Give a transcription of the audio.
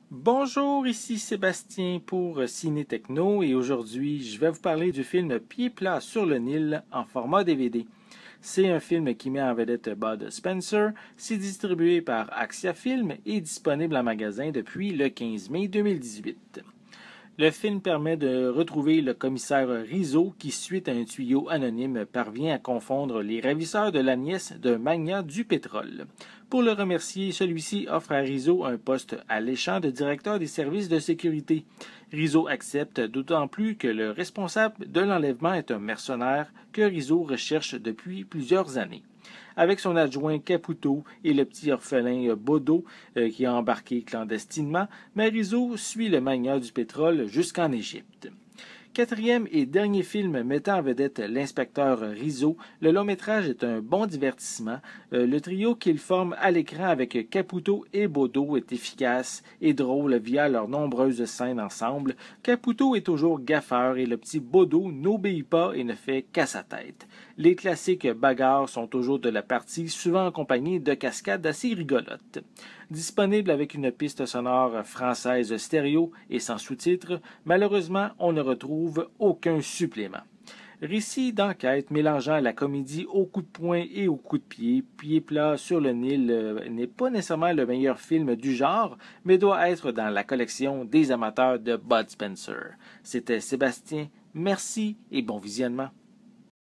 Bonjour, ici Sébastien pour Ciné Techno et aujourd'hui je vais vous parler du film Pieds plats sur le Nil en format DVD. C'est un film qui met en vedette Bud Spencer, c'est distribué par Axia Film et disponible en magasin depuis le 15 mai 2018. Le film permet de retrouver le commissaire Rizzo qui, suite à un tuyau anonyme, parvient à confondre les ravisseurs de la nièce d'un magnat du pétrole. Pour le remercier, celui-ci offre à Rizzo un poste alléchant de directeur des services de sécurité. Rizzo accepte, d'autant plus que le responsable de l'enlèvement est un mercenaire que Rizzo recherche depuis plusieurs années. Avec son adjoint Caputo et le petit orphelin Bodo qui a embarqué clandestinement, Marizo suit le magnat du pétrole jusqu'en Égypte. Quatrième et dernier film mettant en vedette l'inspecteur Rizzo, le long-métrage est un bon divertissement. Le trio qu'il forme à l'écran avec Caputo et Bodo est efficace et drôle via leurs nombreuses scènes ensemble. Caputo est toujours gaffeur et le petit Bodo n'obéit pas et ne fait qu'à sa tête. Les classiques bagarres sont toujours de la partie, souvent accompagnés de cascades assez rigolotes. Disponible avec une piste sonore française stéréo et sans sous-titres, malheureusement, on ne retrouve aucun supplément. Récit d'enquête mélangeant la comédie au coup de poing et au coup de pied, Pieds plats sur le Nil n'est pas nécessairement le meilleur film du genre, mais doit être dans la collection des amateurs de Bud Spencer. C'était Sébastien, merci et bon visionnement.